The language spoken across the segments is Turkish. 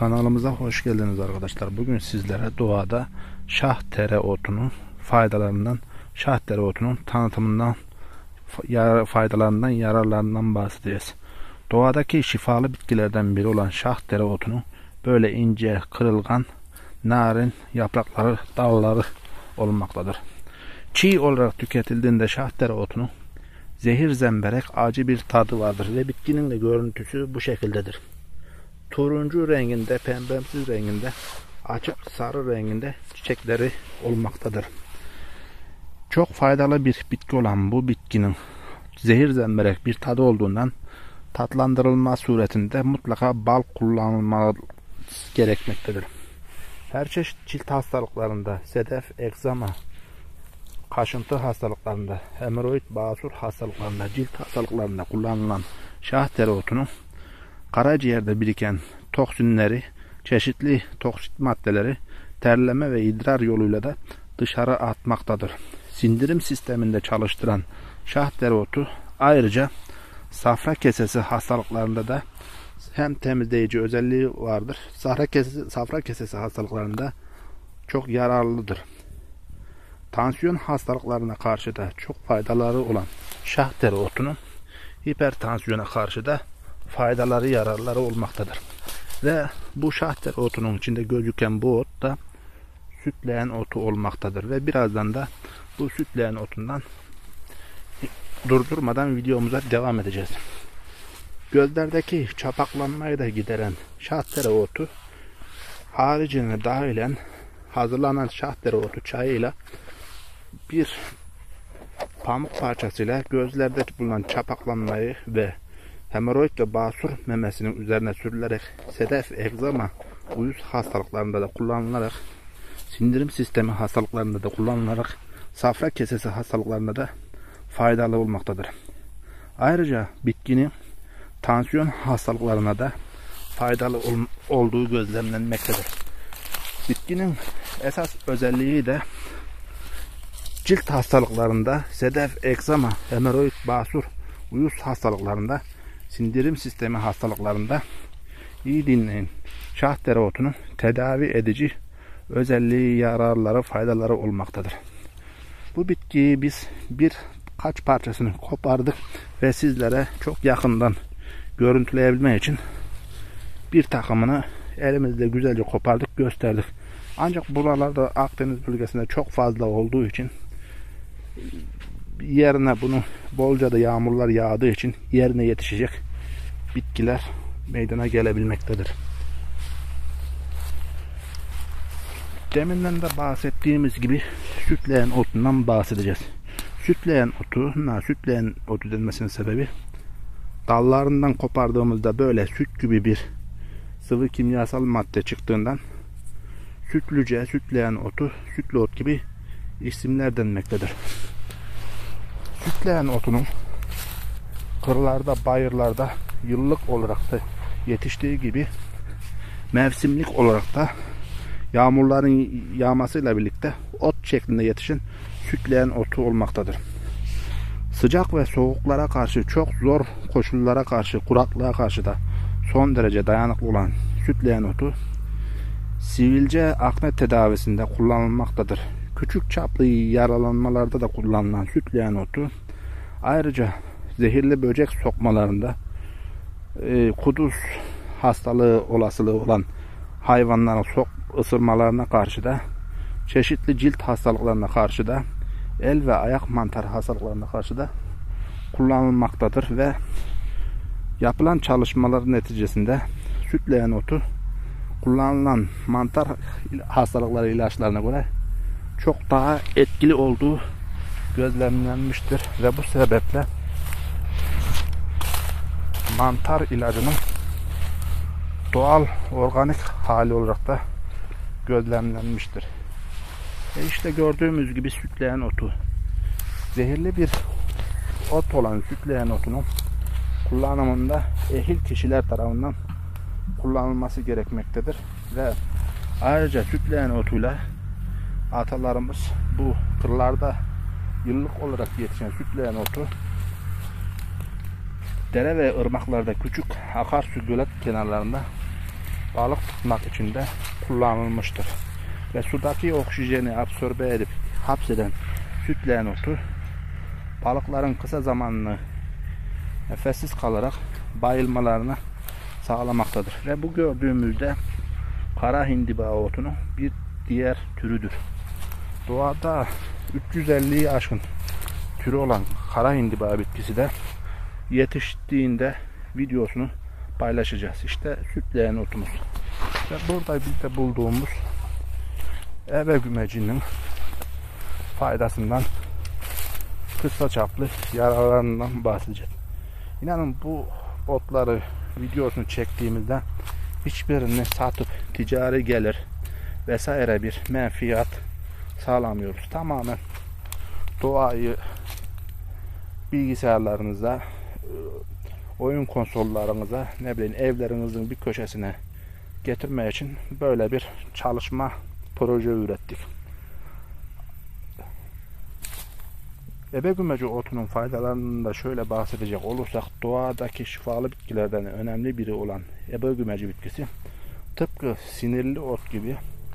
Kanalımıza hoş geldiniz arkadaşlar. Bugün sizlere doğada şah tereotunun faydalarından, şah tereotunun tanıtımından, faydalarından, yararlarından bahsedeceğiz. Doğadaki şifalı bitkilerden biri olan şah tereotunun böyle ince, kırılgan, narin yaprakları, dalları olmaktadır. Çiğ olarak tüketildiğinde şah tereotunun zehir zemberek acı bir tadı vardır ve bitkinin de görüntüsü bu şekildedir. Turuncu renginde, pembemsi renginde, açık sarı renginde çiçekleri olmaktadır. Çok faydalı bir bitki olan bu bitkinin zehir zemberek bir tadı olduğundan tatlandırılma suretinde mutlaka bal kullanılması gerekmektedir. Her çeşit cilt hastalıklarında, sedef, egzama, kaşıntı hastalıklarında, hemoroid, basur hastalıklarında, cilt hastalıklarında kullanılan şah tereotunun karaciğerde biriken toksinleri, çeşitli toksit maddeleri terleme ve idrar yoluyla da dışarı atmaktadır. Sindirim sisteminde çalıştıran şah tereotu ayrıca safra kesesi hastalıklarında da hem temizleyici özelliği vardır. Safra kesesi hastalıklarında çok yararlıdır. Tansiyon hastalıklarına karşı da çok faydaları olan şah tereotunun hipertansiyona karşı da faydaları, yararları olmaktadır. Ve bu şah tereotunun içinde gözüken bu ot da sütleğen otu olmaktadır. Ve birazdan da bu sütleğen otundan durdurmadan videomuza devam edeceğiz. Gözlerdeki çapaklanmayı da gideren şah tereotu haricine dahilen hazırlanan şah tereotu çayıyla bir pamuk parçasıyla gözlerde bulunan çapaklanmayı ve hemoroid ve basur memesinin üzerine sürülerek sedef, egzama, uyuz hastalıklarında da kullanılarak, sindirim sistemi hastalıklarında da kullanılarak, safra kesesi hastalıklarında da faydalı olmaktadır. Ayrıca bitkinin tansiyon hastalıklarına da faydalı olduğu gözlemlenmektedir. Bitkinin esas özelliği de cilt hastalıklarında, sedef, egzama, hemoroid, basur, uyuz hastalıklarında, sindirim sistemi hastalıklarında iyi dinleyin. Şah tereotunun tedavi edici özelliği, yararları, faydaları olmaktadır. Bu bitkiyi biz birkaç parçasını kopardık ve sizlere çok yakından görüntüleyebilmek için bir takımını elimizde güzelce kopardık, gösterdik. Ancak buralarda Akdeniz bölgesinde çok fazla olduğu için yerine bunu bolca da yağmurlar yağdığı için yerine yetişecek bitkiler meydana gelebilmektedir. Deminden de bahsettiğimiz gibi sütleğen otundan bahsedeceğiz. Sütleğen otu denmesinin sebebi dallarından kopardığımızda böyle süt gibi bir sıvı kimyasal madde çıktığından sütlüce, sütleğen otu, sütlü ot gibi isimler denmektedir. Sütleğen otunun kırlarda, bayırlarda yıllık olarak da yetiştiği gibi mevsimlik olarak da yağmurların yağmasıyla birlikte ot şeklinde yetişen sütleğen otu olmaktadır. Sıcak ve soğuklara karşı, çok zor koşullara karşı, kuraklığa karşı da son derece dayanıklı olan sütleğen otu sivilce, akne tedavisinde kullanılmaktadır. Küçük çaplı yaralanmalarda da kullanılan sütleğen otu ayrıca zehirli böcek sokmalarında, kuduz hastalığı olasılığı olan hayvanların ısırmalarına karşı da, çeşitli cilt hastalıklarına karşı da, el ve ayak mantarı hastalıklarına karşı da kullanılmaktadır ve yapılan çalışmalar neticesinde sütleğen otu kullanılan mantar hastalıkları ilaçlarına göre çok daha etkili olduğu gözlemlenmiştir ve bu sebeple mantar ilacının doğal organik hali olarak da gözlemlenmiştir. İşte gördüğümüz gibi sütleğen otu zehirli bir ot olan sütleğen otunun kullanımında ehil kişiler tarafından kullanılması gerekmektedir ve ayrıca sütleğen otuyla atalarımız bu kırlarda yıllık olarak yetişen sütleğen otu dere ve ırmaklarda, küçük akarsu gölet kenarlarında balık tutmak için de kullanılmıştır. Ve sudaki oksijeni absorbe edip hapseden sütleyen otu balıkların kısa zamanlı nefessiz kalarak bayılmalarını sağlamaktadır. Ve bu gördüğümüzde kara hindiba otunun bir diğer türüdür. Doğada 350'yi aşkın türü olan kara hindiba bitkisi de yetiştiğinde videosunu paylaşacağız. İşte sütleyen otumuz. Ve burada biz de bulduğumuz ebe gümecinin faydasından, kısa çaplı yararlarından bahsedeceğiz. İnanın bu otları videosunu çektiğimizde hiçbirini satıp ticari gelir vesaire bir menfiyat sağlamıyoruz. Tamamen doğayı bilgisayarlarınıza, oyun konsollarınıza, ne bileyim evlerinizin bir köşesine getirmek için böyle bir çalışma proje ürettik. Ebe gümeci otunun faydalarından da şöyle bahsedecek olursak, doğadaki şifalı bitkilerden önemli biri olan ebe gümeci bitkisi tıpkı sinirli ot gibi,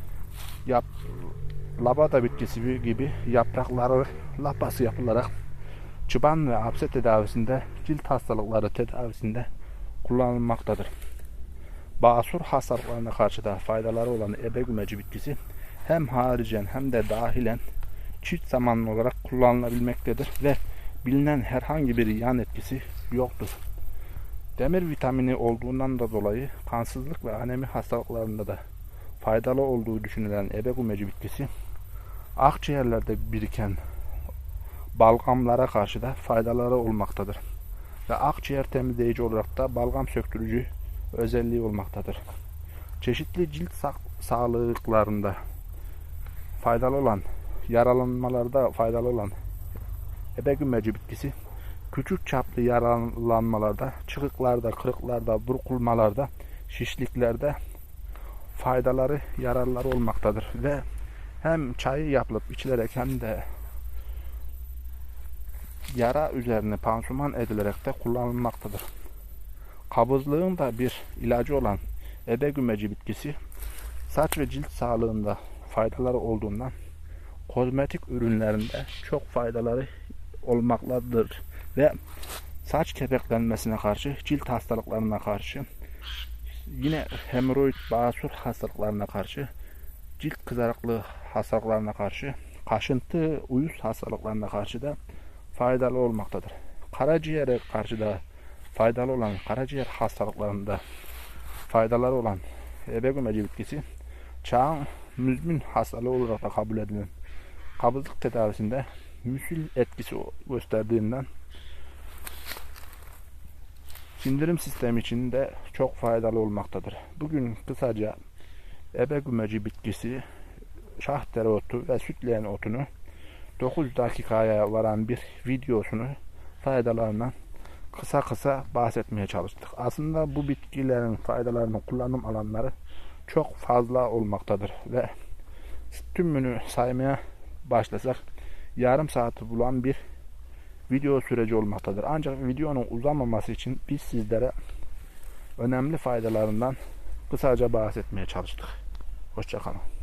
labada bitkisi gibi yaprakları lapası yapılarak çıban ve hapse tedavisinde, cilt hastalıkları tedavisinde kullanılmaktadır. Basur hastalıklarına karşı da faydaları olan ebe gümeci bitkisi hem haricen hem de dahilen çift zamanlı olarak kullanılabilmektedir ve bilinen herhangi bir yan etkisi yoktur. Demir vitamini olduğundan da dolayı kansızlık ve anemi hastalıklarında da faydalı olduğu düşünülen ebe gümeci bitkisi akciğerlerde biriken balgamlara karşı da faydaları olmaktadır. Ve akciğer temizleyici olarak da balgam söktürücü özelliği olmaktadır. Çeşitli cilt sağlıklarında faydalı olan, yaralanmalarda faydalı olan ebe gümeci bitkisi küçük çaplı yaralanmalarda, çıkıklarda, kırıklarda, burkulmalarda, şişliklerde faydaları, yararları olmaktadır. Ve hem çayı yapılıp içilerek hem de yara üzerine pansuman edilerek de kullanılmaktadır. Kabızlığın da bir ilacı olan ebe gümeci bitkisi saç ve cilt sağlığında faydaları olduğundan kozmetik ürünlerinde çok faydaları olmaktadır ve saç kepeklenmesine karşı, cilt hastalıklarına karşı, yine hemoroid, basur hastalıklarına karşı, cilt kızarıklığı hastalıklarına karşı, kaşıntı, uyuz hastalıklarına karşı da faydalı olmaktadır. Karaciğere karşı da faydalı olan, karaciğer hastalıklarında faydaları olan ebe gümeci bitkisi çağın müzmin hastalığı olarak da kabul edilen kabızlık tedavisinde müsil etkisi gösterdiğinden sindirim sistemi için de çok faydalı olmaktadır. Bugün kısaca ebe gümeci bitkisi, şah dereotu ve sütleyen otunu 9 dakikaya varan bir videosunu faydalarından kısa bahsetmeye çalıştık. Aslında bu bitkilerin faydalarının kullanım alanları çok fazla olmaktadır ve tümünü saymaya başlasak yarım saati bulan bir video süreci olmaktadır. Ancak videonun uzamaması için biz sizlere önemli faydalarından kısaca bahsetmeye çalıştık. Hoşça kalın.